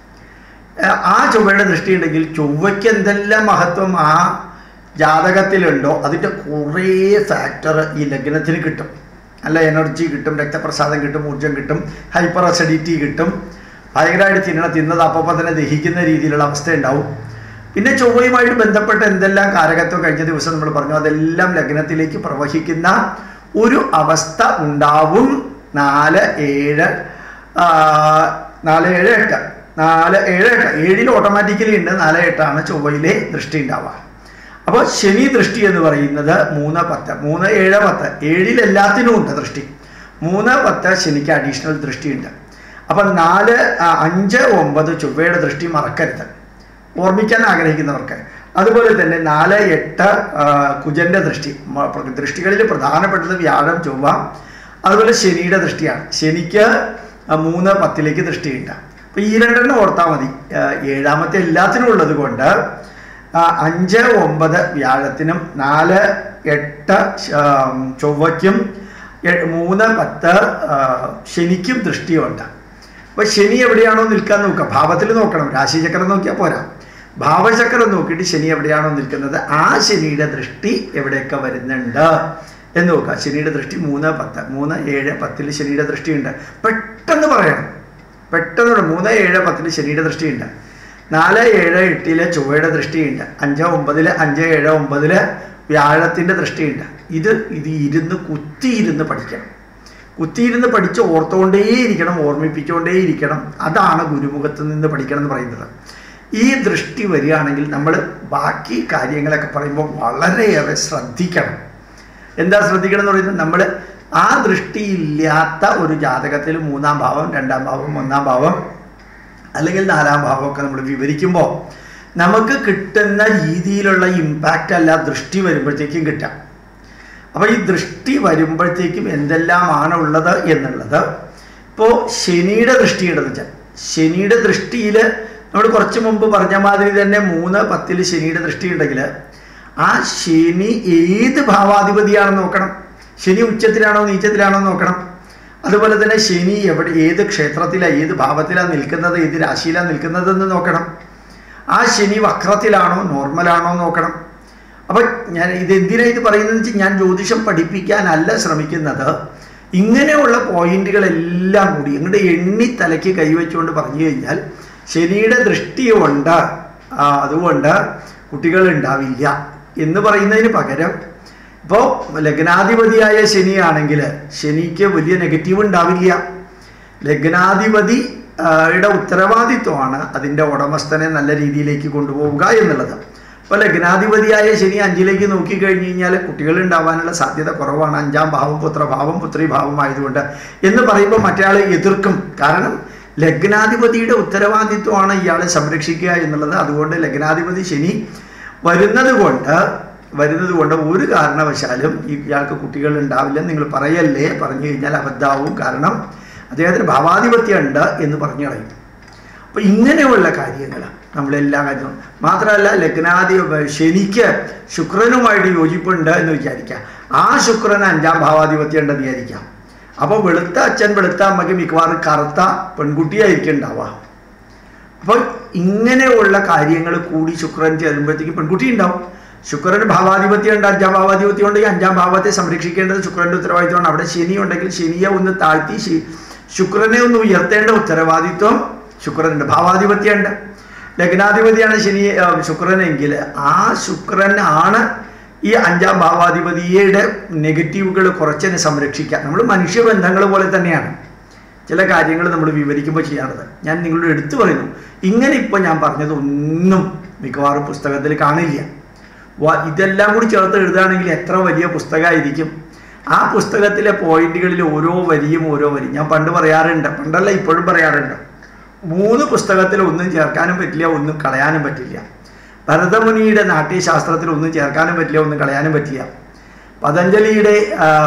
ആ ചൊവ്വയുടെ ദൃഷ്ടി ഉണ്ടെങ്കിൽ ചൊവ്വയ്ക്ക് എന്തെല്ലാം മഹത്വം ആ ജാതകത്തിലുണ്ടോ അതിൻ്റെ കുറേ ഫാക്ടർ ഈ ലഗ്നത്തിന് കിട്ടും. നല്ല എനർജി കിട്ടും, രക്തപ്രസാദം കിട്ടും, ഊർജ്ജം കിട്ടും, ഹൈപ്പർ അസിഡിറ്റി കിട്ടും, ഭയങ്കരമായിട്ട് തിന്നണം, തിന്നത് അപ്പം തന്നെ ദഹിക്കുന്ന രീതിയിലുള്ള അവസ്ഥ ഉണ്ടാവും. പിന്നെ ചൊവ്വയുമായിട്ട് ബന്ധപ്പെട്ട എന്തെല്ലാം കാരകത്വം കഴിഞ്ഞ ദിവസം നമ്മൾ പറഞ്ഞു, അതെല്ലാം ലഗ്നത്തിലേക്ക് പ്രവഹിക്കുന്ന ഒരു അവസ്ഥ ഉണ്ടാവും. നാല് ഏഴ് നാല് ഏഴ് എട്ട് നാല് ഏഴ് എട്ട് ഏഴിൽ ഓട്ടോമാറ്റിക്കലി ഉണ്ട്. നാല് എട്ടാണ് ചൊവ്വയിലെ ദൃഷ്ടി ഉണ്ടാവുക. അപ്പോൾ ശനി ദൃഷ്ടി എന്ന് പറയുന്നത് മൂന്ന് പത്ത് മൂന്ന് ഏഴ് പത്ത് ഏഴിൽ എല്ലാത്തിനും ഉണ്ട് ദൃഷ്ടി. മൂന്ന് പത്ത് ശനിക്ക് അഡീഷണൽ ദൃഷ്ടിയുണ്ട്. അപ്പം നാല് അഞ്ച് ഒമ്പത് ചൊവ്വയുടെ ദൃഷ്ടി മറക്കരുത്, ഓർമ്മിക്കാൻ ആഗ്രഹിക്കുന്നവർക്ക്. അതുപോലെ തന്നെ നാല് എട്ട് കുജൻ്റെ ദൃഷ്ടി. ദൃഷ്ടികളിൽ പ്രധാനപ്പെട്ടത് വ്യാഴം, ചൊവ്വ, അതുപോലെ ശനിയുടെ ദൃഷ്ടിയാണ്. ശനിക്ക് മൂന്ന് പത്തിലേക്ക് ദൃഷ്ടിയുണ്ട്. അപ്പോൾ ഈ രണ്ടെണ്ണം ഓർത്താൽ മതി. ഏഴാമത്തെ എല്ലാത്തിനും ഉള്ളത് കൊണ്ട് അഞ്ച് ഒമ്പത് വ്യാഴത്തിനും നാല് എട്ട് ചൊവ്വയ്ക്കും മൂന്ന് പത്ത് ശനിക്കും ദൃഷ്ടിയുണ്ട്. അപ്പോൾ ശനി എവിടെയാണോ നിൽക്കാൻ നോക്കുക, ഭാവത്തിൽ നോക്കണം, രാശിചക്രം നോക്കിയാൽ പോരാ, ഭാവചക്രം നോക്കിയിട്ട് ശനി എവിടെയാണോ നിൽക്കുന്നത് ആ ശനിയുടെ ദൃഷ്ടി എവിടെയൊക്കെ വരുന്നുണ്ട് എന്ന് നോക്കുക. ശനിയുടെ ദൃഷ്ടി മൂന്ന് പത്ത് മൂന്ന് ഏഴ് പത്തിൽ ശനിയുടെ ദൃഷ്ടിയുണ്ട്. പെട്ടെന്ന് പറയണം, പെട്ടെന്ന് മൂന്ന് ഏഴ് പത്തിൽ ശനിയുടെ ദൃഷ്ടിയുണ്ട്. നാല് ഏഴ് എട്ടിലെ ചൊവ്വയുടെ ദൃഷ്ടിയുണ്ട്. അഞ്ച് ഒമ്പതിൽ അഞ്ച് ഏഴ് ഒമ്പതിൽ വ്യാഴത്തിൻ്റെ ദൃഷ്ടിയുണ്ട്. ഇത് ഇത് ഇരുന്ന് കുത്തിയിരുന്ന് പഠിക്കണം. കുത്തിയിരുന്ന് പഠിച്ച് ഓർത്തുകൊണ്ടേയിരിക്കണം, ഓർമ്മിപ്പിച്ചുകൊണ്ടേയിരിക്കണം. അതാണ് ഗുരുമുഖത്ത് നിന്ന് പഠിക്കണം എന്ന് പറയുന്നത്. ഈ ദൃഷ്ടി വരികയാണെങ്കിൽ നമ്മൾ ബാക്കി കാര്യങ്ങളൊക്കെ പറയുമ്പോൾ വളരെയേറെ ശ്രദ്ധിക്കണം. എന്താ ശ്രദ്ധിക്കണം എന്ന് പറയുന്നത്, നമ്മൾ ആ ദൃഷ്ടിയില്ലാത്ത ഒരു ജാതകത്തിൽ മൂന്നാം ഭാവം, രണ്ടാം ഭാവം, ഒന്നാം ഭാവം അല്ലെങ്കിൽ നാലാം ഭാവമൊക്കെ നമ്മൾ വിവരിക്കുമ്പോൾ നമുക്ക് കിട്ടുന്ന രീതിയിലുള്ള ഇമ്പാക്റ്റ് അല്ല ദൃഷ്ടി വരുമ്പോഴത്തേക്കും കിട്ടാം. അപ്പോൾ ഈ ദൃഷ്ടി വരുമ്പോഴത്തേക്കും എന്തെല്ലാമാണ് ഉള്ളത് എന്നുള്ളത്, ഇപ്പോൾ ശനിയുടെ ദൃഷ്ടിയുണ്ടെന്ന് വെച്ചാൽ ശനിയുടെ ദൃഷ്ടിയിൽ നമ്മൾ കുറച്ച് മുമ്പ് പറഞ്ഞ മാതിരി തന്നെ മൂന്ന് പത്തിൽ ശനിയുടെ ദൃഷ്ടി ഉണ്ടെങ്കിൽ ആ ശനി ഏത് ഭാവാധിപതിയാണെന്ന് നോക്കണം. ശനി ഉച്ചത്തിലാണോ നീച്ചത്തിലാണോ നോക്കണം. അതുപോലെ തന്നെ ശനി എവിടെ ഏത് ക്ഷേത്രത്തിലാണ് ഏത് ഭാവത്തിലാണ് നിൽക്കുന്നത്, ഏത് രാശിയിലാണ് നിൽക്കുന്നതെന്ന് നോക്കണം. ആ ശനി വക്രത്തിലാണോ നോർമലാണോ നോക്കണം. അപ്പം ഞാൻ ഇതെന്തിനാണ് ഇത് പറയുന്നതെന്ന് വെച്ചാൽ ഞാൻ ജ്യോതിഷം പഠിപ്പിക്കാനല്ല ശ്രമിക്കുന്നത്. ഇങ്ങനെയുള്ള പോയിന്റുകളെല്ലാം കൂടി ഇങ്ങോട്ട് എണ്ണി തലയ്ക്ക് കൈവച്ചുകൊണ്ട് പറഞ്ഞു കഴിഞ്ഞാൽ ശനിയുടെ ദൃഷ്ടിയുണ്ട്, അതുകൊണ്ട് കുട്ടികളുണ്ടാവില്ല എന്ന് പറയുന്നതിന് പകരം ഇപ്പോൾ ലഗ്നാധിപതിയായ ശനിയാണെങ്കിൽ ശനിക്ക് വലിയ നെഗറ്റീവ് ഉണ്ടാവില്ല. ലഗ്നാധിപതി യുടെ ഉത്തരവാദിത്വമാണ് അതിൻ്റെ ഉടമസ്ഥനെ നല്ല രീതിയിലേക്ക് കൊണ്ടുപോവുക എന്നുള്ളത്. അപ്പോൾ ലഗ്നാധിപതിയായ ശനി അഞ്ചിലേക്ക് നോക്കിക്കഴിഞ്ഞ് കഴിഞ്ഞാൽ കുട്ടികൾ ഉണ്ടാവാനുള്ള സാധ്യത കുറവാണ്. അഞ്ചാം ഭാവം പുത്രഭാവം പുത്രിഭാവം ആയതുകൊണ്ട് എന്ന് പറയുമ്പോൾ മറ്റേ എതിർക്കും. കാരണം ലഗ്നാധിപതിയുടെ ഉത്തരവാദിത്വമാണ് ഇയാളെ സംരക്ഷിക്കുക എന്നുള്ളത്. അതുകൊണ്ട് ലഗ്നാധിപതി ശനി വരുന്നത് കൊണ്ട് വരുന്നത് കൊണ്ട് ഒരു കാരണവശാലും ഇയാൾക്ക് കുട്ടികൾ ഉണ്ടാവില്ല നിങ്ങൾ പറയല്ലേ, പറഞ്ഞു കഴിഞ്ഞാൽ അബദ്ധാവും. കാരണം അദ്ദേഹത്തിന് ഭാവാധിപത്യം ഉണ്ട് എന്ന് പറഞ്ഞു കളയും. അപ്പോൾ ഇങ്ങനെയുള്ള കാര്യങ്ങൾ നമ്മളെല്ലാ കാര്യങ്ങളും മാത്രമല്ല, ലഗ്നാധി ശനിക്ക് ശുക്രനുമായിട്ട് യോജിപ്പുണ്ട് എന്ന് വിചാരിക്കാം. ആ ശുക്രന് അഞ്ചാം ഭാവാധിപത്യം ഉണ്ടെന്ന് വിചാരിക്കാം. അപ്പോൾ വെളുത്ത അച്ഛൻ വെളുത്ത അമ്മയ്ക്ക് മിക്കവാറും കറുത്ത പെൺകുട്ടിയായിരിക്കും ഉണ്ടാവുക. അപ്പോൾ ഇങ്ങനെയുള്ള കാര്യങ്ങൾ കൂടി ശുക്രൻ ചേരുമ്പോഴത്തേക്ക് പെൺകുട്ടി ഉണ്ടാവും. ശുക്രന് ഭാവാധിപത്യം ഉണ്ട്, അഞ്ചാം ഭാവാധിപത്യം ഉണ്ടെങ്കിൽ അഞ്ചാം ഭാവത്തെ സംരക്ഷിക്കേണ്ടത് ശുക്രൻ്റെ ഉത്തരവാദിത്വമാണ്. അവിടെ ശനി ഉണ്ടെങ്കിൽ ശനിയെ ഒന്ന് താഴ്ത്തി ശുക്രനെ ഒന്ന് ഉയർത്തേണ്ട ഉത്തരവാദിത്വം ശുക്രനുണ്ട്. ഭാവാധിപത്യം ഉണ്ട്. ലഗ്നാധിപതിയാണ് ശനി ശുക്രനെങ്കിൽ ആ ശുക്രൻ ആണ് ഈ അഞ്ചാം ഭാവാധിപതിയുടെ നെഗറ്റീവുകൾ കുറച്ചതിനെ സംരക്ഷിക്കുക. നമ്മൾ മനുഷ്യബന്ധങ്ങൾ പോലെ തന്നെയാണ് ചില കാര്യങ്ങൾ നമ്മൾ വിവരിക്കുമ്പോൾ ചെയ്യാറുള്ളത്. ഞാൻ നിങ്ങളോട് എടുത്തു പറയുന്നു, ഇങ്ങനെ ഇപ്പോൾ ഞാൻ പറഞ്ഞത് ഒന്നും മിക്കവാറും പുസ്തകത്തിൽ കാണില്ല. ഇതെല്ലാം കൂടി ചേർത്ത് എഴുതുകയാണെങ്കിൽ എത്ര വലിയ പുസ്തകമായിരിക്കും. ആ പുസ്തകത്തിലെ പോയിന്റുകളിൽ ഓരോ വരിയും ഓരോ വരി ഞാൻ പണ്ട് പറയാറുണ്ട്, പണ്ടല്ല ഇപ്പോഴും പറയാറുണ്ട്, മൂന്ന് പുസ്തകത്തിൽ ഒന്നും ചേർക്കാനും പറ്റില്ല, ഒന്നും കളയാനും പറ്റില്ല. ഭരതമുനിയുടെ നാട്യശാസ്ത്രത്തിൽ ഒന്നും ചേർക്കാനും പറ്റില്ല, ഒന്നും കളയാനും പറ്റില്ല. പതഞ്ജലിയുടെ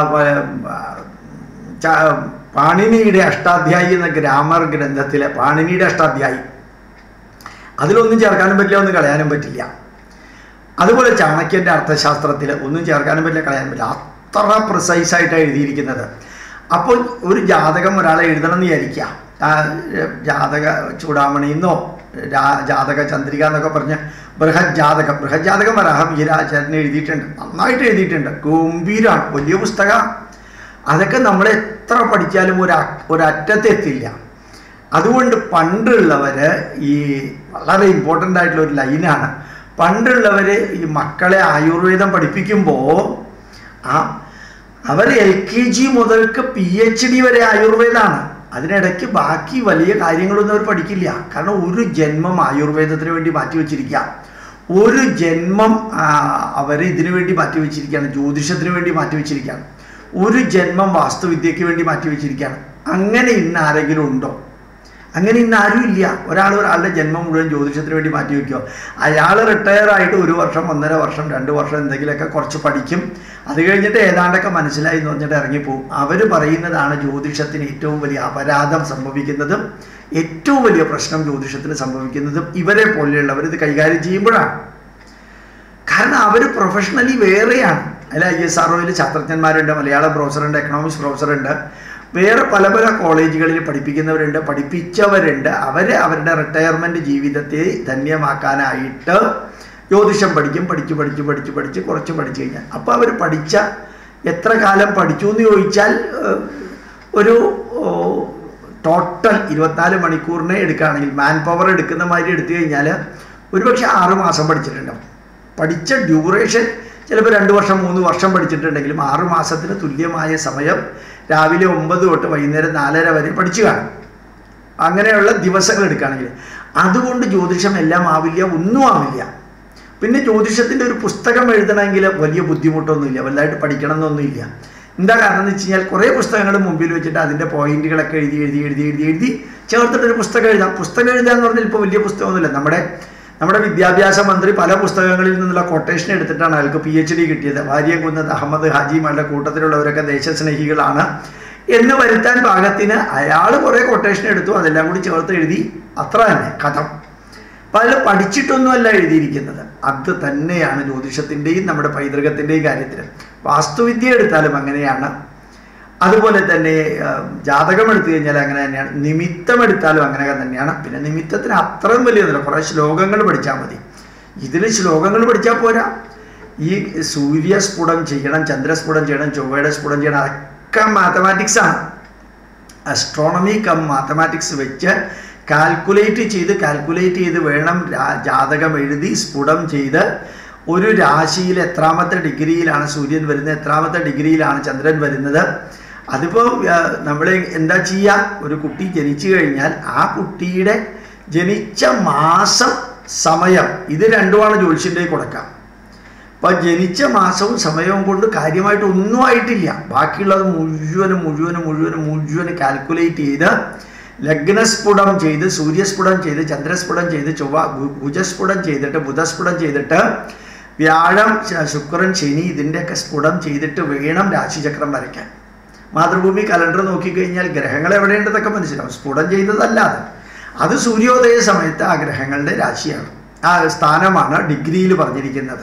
പാണിനിയുടെ അഷ്ടാധ്യായി എന്ന ഗ്രാമർ ഗ്രന്ഥത്തിലെ പാണിനിയുടെ അഷ്ടാധ്യായി അതിലൊന്നും ചേർക്കാനും പറ്റില്ല, ഒന്നും കളയാനും പറ്റില്ല. അതുപോലെ ചാണക്യൻ്റെ അർത്ഥശാസ്ത്രത്തിൽ ഒന്നും ചേർക്കാനും പറ്റില്ല, കളയാനും പറ്റില്ല. അത്ര പ്രിസൈസായിട്ടാണ് എഴുതിയിരിക്കുന്നത്. അപ്പോൾ ഒരു ജാതകം ഒരാളെ എഴുതണം എന്ന് വിചാരിക്കുക, ജാതക ചൂടാമണി എന്നോ ജാതക ചന്ദ്രിക എന്നൊക്കെ പറഞ്ഞ് ബൃഹത് ജാതകം ബൃഹത് ജാതകം വരാഹം വീരാചാര്യൻ എഴുതിയിട്ടുണ്ട്, നന്നായിട്ട് എഴുതിയിട്ടുണ്ട്, ഗംഭീരമാണ്, വലിയ പുസ്തകം. അതൊക്കെ നമ്മൾ എത്ര പഠിച്ചാലും ഒരു ഒരറ്റത്തെത്തില്ല. അതുകൊണ്ട് പണ്ടുള്ളവർ ഈ വളരെ ഇമ്പോർട്ടൻ്റ് ആയിട്ടുള്ള ഒരു ലൈനാണ്, പണ്ടുള്ളവർ ഈ മക്കളെ ആയുർവേദം പഠിപ്പിക്കുമ്പോൾ ആ അവർ എൽ കെ ജി മുതൽക്ക് പി എച്ച് ഡി വരെ ആയുർവേദമാണ്. അതിനിടയ്ക്ക് ബാക്കി വലിയ കാര്യങ്ങളൊന്നും അവർ പഠിക്കില്ല. കാരണം ഒരു ജന്മം ആയുർവേദത്തിന് വേണ്ടി മാറ്റിവെച്ചിരിക്കുക, ഒരു ജന്മം അവർ ഇതിനു വേണ്ടി മാറ്റിവെച്ചിരിക്കുകയാണ്, ജ്യോതിഷത്തിന് വേണ്ടി മാറ്റിവെച്ചിരിക്കുകയാണ്, ഒരു ജന്മം വാസ്തുവിദ്യയ്ക്ക് വേണ്ടി മാറ്റിവെച്ചിരിക്കുകയാണ്. അങ്ങനെ ഇന്ന് ആരെങ്കിലും ഉണ്ടോ? അങ്ങനെ ഇന്ന് ആരും ഇല്ല. ഒരാൾ ഒരാളുടെ ജന്മം മുഴുവൻ ജ്യോതിഷത്തിന് വേണ്ടി മാറ്റിവെക്കുമോ? അയാൾ റിട്ടയർ ആയിട്ട് ഒരു വർഷം ഒന്നര വർഷം രണ്ട് വർഷം എന്തെങ്കിലുമൊക്കെ കുറച്ച് പഠിക്കും, അത് കഴിഞ്ഞിട്ട് ഏതാണ്ടൊക്കെ മനസ്സിലായി എന്ന് പറഞ്ഞിട്ട് ഇറങ്ങിപ്പോവും. അവർ പറയുന്നതാണ് ജ്യോതിഷത്തിന് ഏറ്റവും വലിയ അപരാധം സംഭവിക്കുന്നതും ഏറ്റവും വലിയ പ്രശ്നം ജ്യോതിഷത്തിന് സംഭവിക്കുന്നതും ഇവരെ പോലെയുള്ളവർ ഇത് കൈകാര്യം ചെയ്യുമ്പോഴാണ്. കാരണം അവർ പ്രൊഫഷണലി വേറെയാണ്. അതിൽ ഐ എസ് ആർ ഒയിൽ ശാസ്ത്രജ്ഞന്മാരുണ്ട്, മലയാളം പ്രൊഫസറുണ്ട്, എക്കണോമിക്സ് പ്രൊഫസറുണ്ട്, വേറെ പല പല കോളേജുകളിൽ പഠിപ്പിക്കുന്നവരുണ്ട്, പഠിപ്പിച്ചവരുണ്ട്. അവർ അവരുടെ റിട്ടയർമെൻറ്റ് ജീവിതത്തെ ധന്യമാക്കാനായിട്ട് ജ്യോതിഷം പഠിക്കും. പഠിച്ച് പഠിച്ച് പഠിച്ച് പഠിച്ച് കുറച്ച് പഠിച്ചു കഴിഞ്ഞാൽ അപ്പോൾ അവർ പഠിച്ച എത്ര കാലം പഠിച്ചു എന്ന് ചോദിച്ചാൽ ഒരു ടോട്ടൽ ഇരുപത്തിനാല് മണിക്കൂറിനെ എടുക്കുകയാണെങ്കിൽ മാൻ പവർ എടുക്കുന്ന മാതിരി എടുത്തു കഴിഞ്ഞാൽ ഒരുപക്ഷെ ആറ് മാസം പഠിച്ചിട്ടുണ്ടാവും. പഠിച്ച ഡ്യൂറേഷൻ ചിലപ്പോൾ രണ്ട് വർഷം മൂന്ന് വർഷം പഠിച്ചിട്ടുണ്ടെങ്കിലും ആറ് മാസത്തിന് തുല്യമായ സമയം രാവിലെ ഒമ്പത് തൊട്ട് വൈകുന്നേരം നാലര വരെ പഠിച്ചു കാണും. അങ്ങനെയുള്ള ദിവസങ്ങൾ എടുക്കുകയാണെങ്കിൽ അതുകൊണ്ട് ജ്യോതിഷം എല്ലാം ആവില്ല, ഒന്നും ആവില്ല. പിന്നെ ജ്യോതിഷത്തിൻ്റെ ഒരു പുസ്തകം എഴുതണമെങ്കിൽ വലിയ ബുദ്ധിമുട്ടൊന്നുമില്ല, വലുതായിട്ട് പഠിക്കണം എന്നൊന്നുമില്ല. എന്താ കാരണം എന്ന് വെച്ച് കഴിഞ്ഞാൽ കുറേ പുസ്തകങ്ങൾ മുമ്പിൽ വെച്ചിട്ട് അതിൻ്റെ പോയിന്റുകളൊക്കെ എഴുതി എഴുതി എഴുതി എഴുതി എഴുതി ചേർത്തിട്ടൊരു പുസ്തകം എഴുതാം. പുസ്തകം എഴുതുക എന്ന് പറഞ്ഞാൽ ഇപ്പോൾ വലിയ പുസ്തകമൊന്നുമില്ല. നമ്മുടെ നമ്മുടെ വിദ്യാഭ്യാസ മന്ത്രി പല പുസ്തകങ്ങളിൽ നിന്നുള്ള കൊട്ടേഷൻ എടുത്തിട്ടാണ് അയാൾക്ക് പി എച്ച് ഡി കിട്ടിയത്. വാര്യംകുന്നത്ത് അഹമ്മദ് ഹാജിമാരുടെ കൂട്ടത്തിലുള്ളവരൊക്കെ ദേശസ്നേഹികളാണ് എന്ന് വരുത്താൻ പാകത്തിന് അയാൾ കുറേ കൊട്ടേഷൻ എടുത്തു, അതെല്ലാം കൂടി ചേർത്ത് എഴുതി. അത്ര തന്നെ കഥം. അപ്പം അതിൽ പഠിച്ചിട്ടൊന്നുമല്ല എഴുതിയിരിക്കുന്നത്. അത് തന്നെയാണ് ജ്യോതിഷത്തിൻ്റെയും നമ്മുടെ പൈതൃകത്തിൻ്റെയും കാര്യത്തിൽ. വാസ്തുവിദ്യ എടുത്താലും അങ്ങനെയാണ്. അതുപോലെ തന്നെ ജാതകം എടുത്തു കഴിഞ്ഞാൽ അങ്ങനെ തന്നെയാണ്. നിമിത്തം എടുത്താലും അങ്ങനെ തന്നെയാണ്. പിന്നെ നിമിത്തത്തിന് അത്രയും വലിയതല്ല, കുറേ ശ്ലോകങ്ങൾ പഠിച്ചാൽ മതി. ഇതിൽ ശ്ലോകങ്ങൾ പഠിച്ചാൽ പോരാ. ഈ സൂര്യസ്ഫുടം ചെയ്യണം, ചന്ദ്രസ്ഫുടം ചെയ്യണം, ചൊവ്വയുടെ സ്ഫുടം ചെയ്യണം, അതൊക്കെ മാത്തമാറ്റിക്സാണ്. അസ്ട്രോണമി കം മാത്തമാറ്റിക്സ് വെച്ച് കാൽക്കുലേറ്റ് ചെയ്ത് കാൽക്കുലേറ്റ് ചെയ്ത് വേണം ജാതകം എഴുതി സ്ഫുടം ചെയ്ത് ഒരു രാശിയിൽ എത്രാമത്തെ ഡിഗ്രിയിലാണ് സൂര്യൻ വരുന്നത്, എത്രാമത്തെ ഡിഗ്രിയിലാണ് ചന്ദ്രൻ വരുന്നത്. അതിപ്പോൾ നമ്മൾ എന്താ ചെയ്യുക, ഒരു കുട്ടി ജനിച്ചു കഴിഞ്ഞാൽ ആ കുട്ടിയുടെ ജനിച്ച മാസം സമയം ഇത് രണ്ടുമാണ് ജ്യോതിഷൻ്റെ കൊടുക്കാം. അപ്പം ജനിച്ച മാസവും സമയവും കൊണ്ട് കാര്യമായിട്ട് ഒന്നും ആയിട്ടില്ല. ബാക്കിയുള്ളത് മുഴുവനും മുഴുവനും മുഴുവനും മുഴുവനും കാൽക്കുലേറ്റ് ചെയ്ത് ലഗ്നസ്ഫുടം ചെയ്ത് സൂര്യസ്ഫുടം ചെയ്ത് ചന്ദ്രസ്ഫുടം ചെയ്ത് ചൊവ്വ കുജസ്ഫുടം ചെയ്തിട്ട് ബുധസ്ഫുടം ചെയ്തിട്ട് വ്യാഴം ശുക്രൻ ശനി ഇതിൻ്റെയൊക്കെ സ്ഫുടം ചെയ്തിട്ട് വേണം രാശിചക്രം വരയ്ക്കാൻ. മാതൃഭൂമി കലണ്ടർ നോക്കിക്കഴിഞ്ഞാൽ ഗ്രഹങ്ങൾ എവിടെയുണ്ടെന്നൊക്കെ മനസ്സിലാവും. സ്ഫുടം ചെയ്തതല്ലാതെ അത് സൂര്യോദയ സമയത്ത് ആ ഗ്രഹങ്ങളുടെ രാശിയാണ്, ആ സ്ഥാനമാണ് ഡിഗ്രിയിൽ പറഞ്ഞിരിക്കുന്നത്.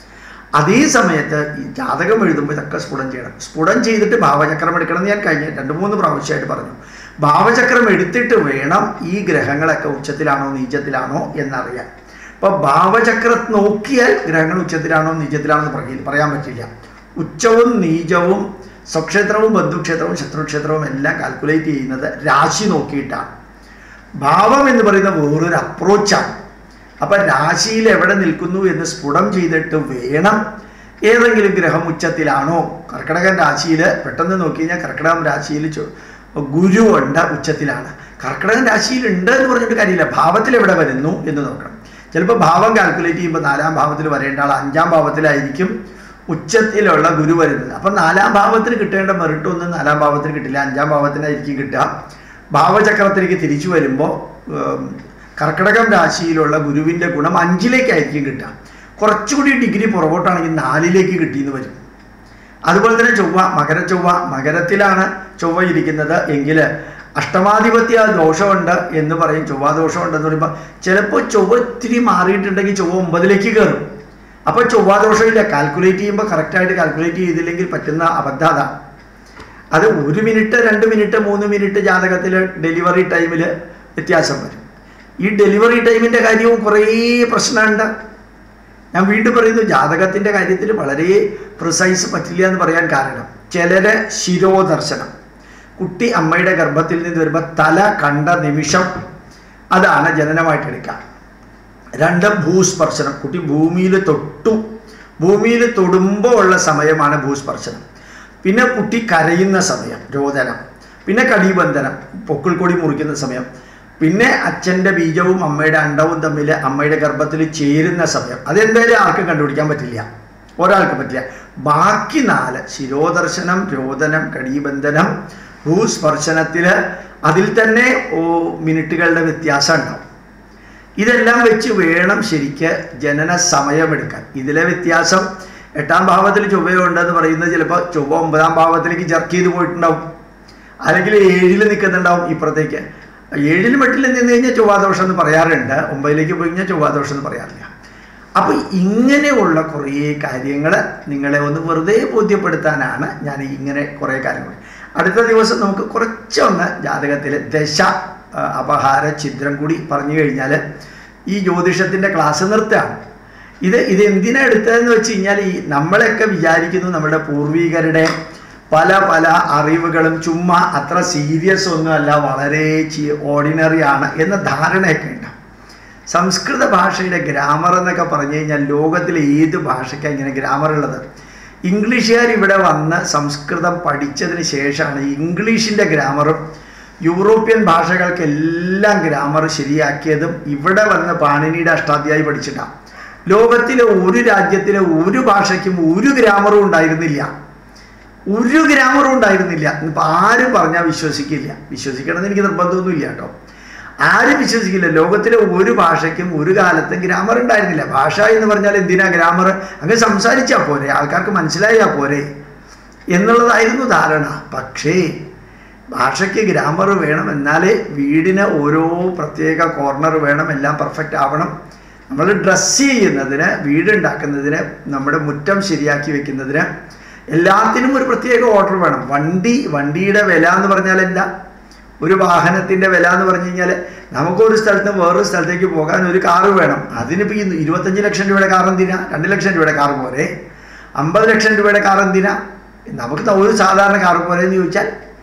അതേ സമയത്ത് ഈ ജാതകം എഴുതുമ്പോൾ ഇതൊക്കെ സ്ഫുടം ചെയ്യണം. സ്ഫുടം ചെയ്തിട്ട് ഭാവചക്രം എടുക്കണം എന്ന് ഞാൻ കഴിഞ്ഞ രണ്ട് മൂന്ന് പ്രാവശ്യമായിട്ട് പറഞ്ഞു. ഭാവചക്രം എടുത്തിട്ട് വേണം ഈ ഗ്രഹങ്ങളൊക്കെ ഉച്ചത്തിലാണോ നീചത്തിലാണോ എന്നറിയാൻ. അപ്പോൾ ഭാവചക്രം നോക്കിയാൽ ഗ്രഹങ്ങൾ ഉച്ചത്തിലാണോ നീചത്തിലാണോ എന്ന് പറയില്ല, പറയാൻ പറ്റില്ല. ഉച്ചവും നീചവും സ്വക്ഷേത്രവും ബന്ധുക്ഷേത്രവും ശത്രുക്ഷേത്രവും എല്ലാം കാൽക്കുലേറ്റ് ചെയ്യുന്നത് രാശി നോക്കിയിട്ടാണ്. ഭാവം എന്ന് പറയുന്ന വേറൊരു അപ്രോച്ചാണ്. അപ്പം രാശിയിൽ എവിടെ നിൽക്കുന്നു എന്ന് സ്ഫുടം ചെയ്തിട്ട് വേണം ഏതെങ്കിലും ഗ്രഹം ഉച്ചത്തിലാണോ. കർക്കിടകൻ രാശിയിൽ പെട്ടെന്ന് നോക്കി കഴിഞ്ഞാൽ കർക്കിടകം രാശിയിൽ ഗുരു ഉണ്ട്, ഉച്ചത്തിലാണ്. കർക്കിടകൻ രാശിയിൽ ഉണ്ട് എന്ന് പറഞ്ഞിട്ട് കാര്യമില്ല, ഭാവത്തിൽ എവിടെ വരുന്നു എന്ന് നോക്കണം. ചിലപ്പോൾ ഭാവം കാൽക്കുലേറ്റ് ചെയ്യുമ്പോൾ നാലാം ഭാവത്തിൽ വരേണ്ട ആൾ അഞ്ചാം ഭാവത്തിലായിരിക്കും ഉച്ചത്തിലുള്ള ഗുരു വരുന്നത്. അപ്പം നാലാം ഭാവത്തിന് കിട്ടേണ്ട മെറിട്ടൊന്നും നാലാം ഭാവത്തിന് കിട്ടില്ല, അഞ്ചാം ഭാവത്തിനായിരിക്കും കിട്ടുക. ഭാവചക്രത്തിലേക്ക് തിരിച്ചു വരുമ്പോൾ കർക്കിടകം രാശിയിലുള്ള ഗുരുവിൻ്റെ ഗുണം അഞ്ചിലേക്കായിരിക്കും കിട്ടുക. കുറച്ചുകൂടി ഡിഗ്രി പുറകോട്ടാണെങ്കിൽ നാലിലേക്ക് കിട്ടിയെന്ന് വരും. അതുപോലെ തന്നെ ചൊവ്വ, മകര ചൊവ്വ, മകരത്തിലാണ് ചൊവ്വ ഇരിക്കുന്നത് എങ്കിൽ അഷ്ടമാധിപത്യ ദോഷമുണ്ട് എന്ന് പറയും. ചൊവ്വ ദോഷമുണ്ടെന്ന് പറയുമ്പോൾ ചിലപ്പോൾ ചൊവ്വ ഇത്തിരി മാറിയിട്ടുണ്ടെങ്കിൽ ചൊവ്വ ഒമ്പതിലേക്ക് കയറും. അപ്പോൾ ചൊവ്വ ദോഷമില്ല. കാൽക്കുലേറ്റ് ചെയ്യുമ്പോൾ കറക്റ്റായിട്ട് കാൽക്കുലേറ്റ് ചെയ്തില്ലെങ്കിൽ പറ്റുന്ന അബദ്ധത. അത് ഒരു മിനിറ്റ് രണ്ട് മിനിറ്റ് മൂന്ന് മിനിറ്റ് ജാതകത്തിൽ ഡെലിവറി ടൈമിൽ വ്യത്യാസം വരും. ഈ ഡെലിവറി ടൈമിൻ്റെ കാര്യവും കുറേ പ്രശ്നമുണ്ട്. ഞാൻ വീണ്ടും പറയുന്നു, ജാതകത്തിൻ്റെ കാര്യത്തിൽ വളരെ പ്രിസൈസ് പറ്റില്ല എന്ന് പറയാൻ കാരണം ചിലരെ ശിരോദർശനം, കുട്ടി അമ്മയുടെ ഗർഭത്തിൽ നിന്ന് വരുമ്പോൾ തല കണ്ട നിമിഷം അതാണ് ജനനമായിട്ട് എടുക്കുക. രണ്ട് ഭൂസ്പർശനം, കുട്ടി ഭൂമിയിൽ തൊട്ടു, ഭൂമിയിൽ തൊടുമ്പോൾ ഉള്ള സമയമാണ് ഭൂസ്പർശനം. പിന്നെ കുട്ടി കരയുന്ന സമയം രോദനം, പിന്നെ കടിബന്ധനം പൊക്കിൾക്കൊടി മുറിക്കുന്ന സമയം, പിന്നെ അച്ഛൻ്റെ ബീജവും അമ്മയുടെ അണ്ടവും തമ്മിൽ അമ്മയുടെ ഗർഭത്തിൽ ചേരുന്ന സമയം. അതെന്തായാലും ആർക്കും കണ്ടുപിടിക്കാൻ പറ്റില്ല, ഒരാൾക്ക് പറ്റില്ല. ബാക്കി നാല് ശിരോദർശനം, രോദനം, കടിബന്ധനം, ഭൂസ്പർശനത്തിൽ അതിൽ തന്നെ ഓ മിനിറ്റുകളുടെ വ്യത്യാസം ഉണ്ടാവും. ഇതെല്ലാം വെച്ച് വേണം ശരിക്ക് ജനന സമയമെടുക്കാൻ. ഇതിലെ വ്യത്യാസം എട്ടാം ഭാവത്തിൽ ചൊവ്വയുണ്ടെന്ന് പറയുന്നത് ചിലപ്പോൾ ചൊവ്വ ഒമ്പതാം ഭാവത്തിലേക്ക് ജർക്ക് ചെയ്ത് പോയിട്ടുണ്ടാവും, അല്ലെങ്കിൽ ഏഴിൽ നിൽക്കുന്നുണ്ടാവും ഇപ്പുറത്തേക്ക്. ഏഴിലും എട്ടിലും നിന്ന് കഴിഞ്ഞാൽ ചൊവ്വാദോഷം എന്ന് പറയാറുണ്ട്, ഒമ്പതിലേക്ക് പോയി കഴിഞ്ഞാൽ ചൊവ്വാദോഷം എന്ന് പറയാറില്ല. അപ്പോൾ ഇങ്ങനെയുള്ള കുറേ കാര്യങ്ങൾ നിങ്ങളെ ഒന്ന് വെറുതെ ബോധ്യപ്പെടുത്താനാണ് ഞാൻ ഇങ്ങനെ കുറേ കാര്യങ്ങൾ. അടുത്ത ദിവസം നമുക്ക് കുറച്ചൊന്ന് ജാതകത്തിൽ ദശ അപഹാര ഛിദ്രം കൂടി പറഞ്ഞു കഴിഞ്ഞാൽ ഈ ജ്യോതിഷത്തിൻ്റെ ക്ലാസ് നിർത്തുകയാണ്. ഇത് ഇത് എന്തിനാണ് എടുത്തതെന്ന് വെച്ച് കഴിഞ്ഞാൽ ഈ നമ്മളൊക്കെ വിചാരിക്കുന്നു നമ്മുടെ പൂർവികരുടെ പല പല അറിവുകളും ചുമ്മാ അത്ര സീരിയസ് ഒന്നുമല്ല, വളരെ ഓർഡിനറി ആണ് എന്ന ധാരണയൊക്കെ ഉണ്ട്. സംസ്കൃത ഭാഷയുടെ ഗ്രാമർ എന്നൊക്കെ പറഞ്ഞു കഴിഞ്ഞാൽ ലോകത്തിലെ ഏത് ഭാഷയ്ക്കാണ് ഇങ്ങനെ ഗ്രാമർ ഉള്ളത്? ഇംഗ്ലീഷുകാർ ഇവിടെ വന്ന് സംസ്കൃതം പഠിച്ചതിന് ശേഷമാണ് ഇംഗ്ലീഷിൻ്റെ ഗ്രാമറും യൂറോപ്യൻ ഭാഷകൾക്കെല്ലാം ഗ്രാമർ ശരിയാക്കിയതും ഇവിടെ വന്ന് പാണിനിയുടെ അഷ്ടാധ്യായി പഠിച്ചിട്ടാണ്. ലോകത്തിലെ ഒരു രാജ്യത്തിലെ ഒരു ഭാഷയ്ക്കും ഒരു ഗ്രാമറും ഉണ്ടായിരുന്നില്ല. ഒരു ഗ്രാമറും ഉണ്ടായിരുന്നില്ല. ഇപ്പം ആരും പറഞ്ഞാൽ വിശ്വസിക്കില്ല. വിശ്വസിക്കണമെന്ന് എനിക്ക് നിർബന്ധമൊന്നുമില്ല കേട്ടോ. ആരും വിശ്വസിക്കില്ല. ലോകത്തിലെ ഒരു ഭാഷയ്ക്കും ഒരു കാലത്തും ഗ്രാമർ ഉണ്ടായിരുന്നില്ല. ഭാഷ എന്ന് പറഞ്ഞാൽ എന്തിനാ ഗ്രാമർ? അങ്ങ് സംസാരിച്ചാൽ പോരെ, ആൾക്കാർക്ക് മനസ്സിലായാൽ പോരെ എന്നുള്ളതായിരുന്നു ധാരണ. പക്ഷേ ഭാഷയ്ക്ക് ഗ്രാമർ വേണം, എന്നാലേ വീടിന് ഓരോ പ്രത്യേക കോർണർ വേണം, എല്ലാം പെർഫെക്റ്റ് ആവണം. നമ്മൾ ഡ്രസ്സ് ചെയ്യുന്നതിന്, വീടുണ്ടാക്കുന്നതിന്, നമ്മുടെ മുറ്റം ശരിയാക്കി വെക്കുന്നതിന് എല്ലാത്തിനും ഒരു പ്രത്യേക ഓർഡർ വേണം. വണ്ടി വണ്ടിയുടെ വില എന്ന് പറഞ്ഞാൽ എന്താ? ഒരു വാഹനത്തിൻ്റെ വില എന്ന് പറഞ്ഞു കഴിഞ്ഞാൽ നമുക്കൊരു സ്ഥലത്ത് നിന്ന് വേറൊരു സ്ഥലത്തേക്ക് പോകാൻ ഒരു കാറ് വേണം. അതിനിപ്പോൾ ഈ ഇരുപത്തഞ്ച് ലക്ഷം രൂപയുടെ കാർ എന്തിനാ? രണ്ട് ലക്ഷം രൂപയുടെ കാർ പോരെ? അമ്പത് ലക്ഷം രൂപയുടെ കാർ എന്തിനാ? നമുക്ക് ഒരു സാധാരണ കാർ പോലെ എന്ന് ചോദിച്ചാൽ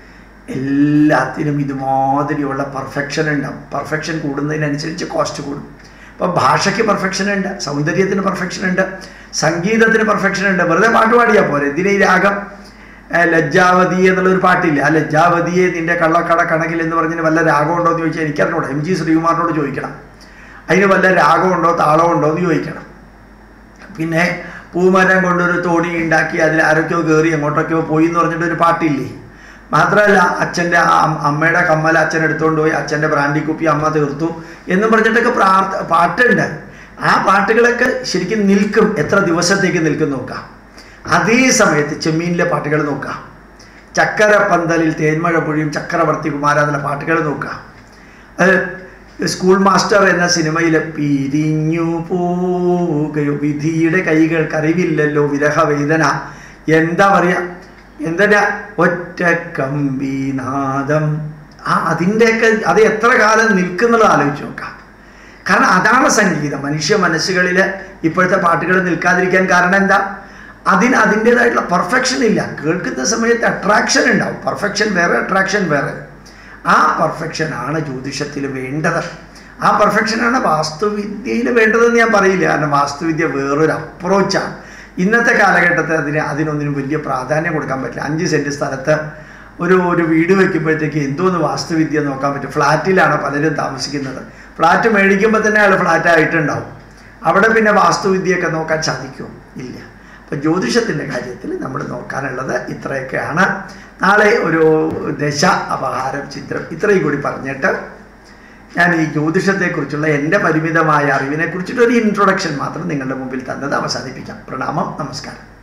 എല്ലാത്തിനും ഇതുമാതിരിയുള്ള പെർഫെക്ഷൻ ഉണ്ടാവും. പെർഫെക്ഷൻ കൂടുന്നതിനനുസരിച്ച് കോസ്റ്റ് കൂടും. അപ്പോൾ ഭാഷയ്ക്ക് പെർഫെക്ഷൻ ഉണ്ട്, സൗന്ദര്യത്തിന് പെർഫെക്ഷൻ ഉണ്ട്, സംഗീതത്തിന് പെർഫെക്ഷൻ ഉണ്ട്. വെറുതെ പാട്ട് പാടിയാൽ പോരെ. എന്തിനാ ഈ രാഗം? ലജ്ജാവതി എന്നുള്ളൊരു പാട്ടില്ല, ആ ലജ്ജാവതിയെ നിൻ്റെ കള്ളക്കട കണക്കിൽ എന്ന് പറഞ്ഞതിന് വല്ല രാഗമുണ്ടോ എന്ന് ചോദിച്ചാൽ എനിക്കറിഞ്ഞൂടാ. എം ജി ശ്രീകുമാറിനോട് ചോദിക്കണം, അതിന് വല്ല രാഗമുണ്ടോ താളമുണ്ടോ എന്ന് ചോദിക്കണം. പിന്നെ പൂമരം കൊണ്ടൊരു തോണി ഉണ്ടാക്കി അതിൽ ആരൊക്കെയോ കയറി എങ്ങോട്ടൊക്കെയോ പോയി എന്ന് പറഞ്ഞിട്ടൊരു പാട്ടില്ലേ? മാത്രമല്ല അച്ഛൻ്റെ അമ്മയുടെ കമ്മൽ അച്ഛൻ എടുത്തുകൊണ്ട് പോയി, അച്ഛൻ്റെ ബ്രാൻഡി കുപ്പി അമ്മ തീർത്തു എന്നും പറഞ്ഞിട്ടൊക്കെ പ്രാർത്ഥ പാട്ടുണ്ട്. ആ പാട്ടുകളൊക്കെ ശരിക്കും നിൽക്കും. എത്ര ദിവസത്തേക്ക് നിൽക്കും നോക്കാം. അതേ സമയത്ത് ചെമ്മീനിലെ പാട്ടുകൾ നോക്കാം, ചക്കരപ്പന്തലിൽ തേന്മഴ പൊഴിയും ചക്രവർത്തി കുമാര എന്നുള്ള പാട്ടുകൾ നോക്കാം. അത് സ്കൂൾ മാസ്റ്റർ എന്ന സിനിമയിൽ പിരിഞ്ഞു പോവുകയോ വിധിയുടെ കൈകൾക്കറിവില്ലല്ലോ വിരഹവേദന, എന്താ പറയുക, എന്താ ഒറ്റ കമ്പിനാദം, ആ അതിൻ്റെയൊക്കെ അത് എത്ര കാലം നിൽക്കുന്നുള്ളത് ആലോചിച്ച് നോക്കാം. കാരണം അതാണ് സംഗീതം. മനുഷ്യ മനസ്സുകളിൽ ഇപ്പോഴത്തെ പാട്ടുകൾ നിൽക്കാതിരിക്കാൻ കാരണം എന്താ? അതിന് അതിൻ്റേതായിട്ടുള്ള പെർഫെക്ഷൻ ഇല്ല. കേൾക്കുന്ന സമയത്ത് അട്രാക്ഷൻ ഉണ്ടാവും. പെർഫെക്ഷൻ വേറെ, അട്രാക്ഷൻ വേറെ. ആ പെർഫെക്ഷനാണ് ജ്യോതിഷത്തിൽ വേണ്ടത്. ആ പെർഫെക്ഷനാണ് വാസ്തുവിദ്യയിൽ വേണ്ടതെന്ന് ഞാൻ പറയില്ല. കാരണം വാസ്തുവിദ്യ വേറൊരു അപ്രോച്ചാണ്. ഇന്നത്തെ കാലഘട്ടത്തിൽ അതിന് അതിനൊന്നിനും വലിയ പ്രാധാന്യം കൊടുക്കാൻ പറ്റില്ല. അഞ്ച് സെൻറ്റ് സ്ഥലത്ത് ഒരു ഒരു വീട് വയ്ക്കുമ്പോഴത്തേക്ക് എന്തോന്ന് വാസ്തുവിദ്യ നോക്കാൻ പറ്റും? ഫ്ലാറ്റിലാണ് പലരും താമസിക്കുന്നത്. ഫ്ലാറ്റ് മേടിക്കുമ്പോൾ തന്നെ അയാൾ ഫ്ലാറ്റായിട്ടുണ്ടാവും. അവിടെ പിന്നെ വാസ്തുവിദ്യയൊക്കെ നോക്കാൻ സാധിക്കുമോ? ഇല്ല. അപ്പം ജ്യോതിഷത്തിൻ്റെ കാര്യത്തിൽ നമ്മൾ നോക്കാനുള്ളത് ഇത്രയൊക്കെയാണ്. നാളെ ഒരു ദശ അപഹാരം ചിത്രം ഇത്രയും കൂടി പറഞ്ഞിട്ട് ഞാൻ ഈ ജ്യോതിഷത്തെക്കുറിച്ചുള്ള എൻ്റെ പരിമിതമായ അറിവിനെക്കുറിച്ചിട്ടൊരു ഇൻട്രൊഡക്ഷൻ മാത്രം നിങ്ങളുടെ മുമ്പിൽ തന്നത് അവസാനിപ്പിക്കാം. പ്രണാമം, നമസ്കാരം.